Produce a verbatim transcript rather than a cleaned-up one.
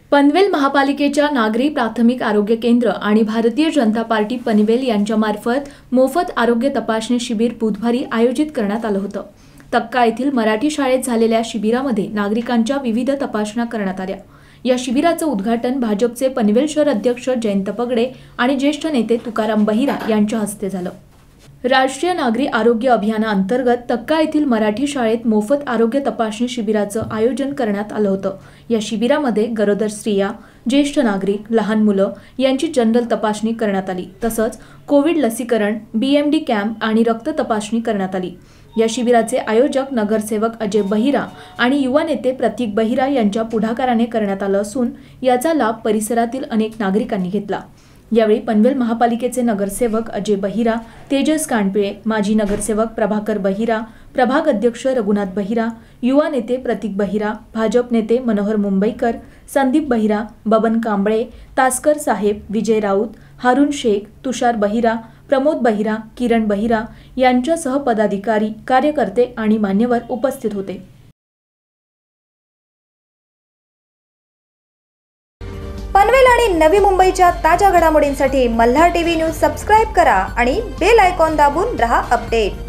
पनवेल महापालिकेच्या नागरी प्राथमिक आरोग्य केंद्र आणि भारतीय जनता पार्टी पनवेल यांच्यामार्फत मोफत आरोग्य तपासणी शिबिर बुधवारी आयोजित करण्यात आलं होतं। तक्का येथील मराठी शाळेत झालेल्या शिबिरामध्ये नागरिकांच्या विविध तपासण्या करण्यात आल्या। या शिबिराचं उद्घाटन भाजपचे पनवेल शहर अध्यक्ष जयंत पगडे आणि ज्येष्ठ नेते तुकाराम बहिरा यांच्या हस्ते झालं। राष्ट्रीय नागरी आरोग्य अभियानाअंतर्गत तक्का येथील मराठी शाळेत मोफत आरोग्य तपासणी शिबिराचं आयोजन करण्यात आलं होतं। या शिबिरामध्ये गरोदर स्त्रिया, ज्येष्ठ नागरिक, लहान मुलं यांची जनरल तपासणी करण्यात आली। तसंच कोविड लसीकरण, बीएमडी कॅम्प आणि रक्त तपासणी करण्यात आली। या शिबिराचे आयोजक नगरसेवक अजय बहिरा आणि युवा नेते प्रतीक बहिरा यांच्या पुढाकाराने करण्यात आलं असून याचा लाभ परिसरातील अनेक नागरिकांनी घेतला। यावेळी पनवेल महापालिकेचे नगरसेवक अजय बहिरा, तेजस कांडपिळे, माजी नगरसेवक प्रभाकर बहिरा, प्रभाग अध्यक्ष रघुनाथ बहिरा, युवा नेते प्रतीक बहिरा, भाजप नेते मनोहर मुंबईकर, संदीप बहिरा, बबन कांबळे, तास्कर साहेब, विजय राऊत, हारून शेख, तुषार बहिरा, प्रमोद बहिरा, किरण बहिरा यांच्यासह पदाधिकारी, कार्यकर्ते आणि मान्यवर उपस्थित होते। पनवेल आणि नवी मुंबईच्या ताज्या घडामोडींसाठी मल्हार टीव्ही न्यूज सबस्क्राइब करा आणि बेल आयकॉन दाबून रहा अपडेट।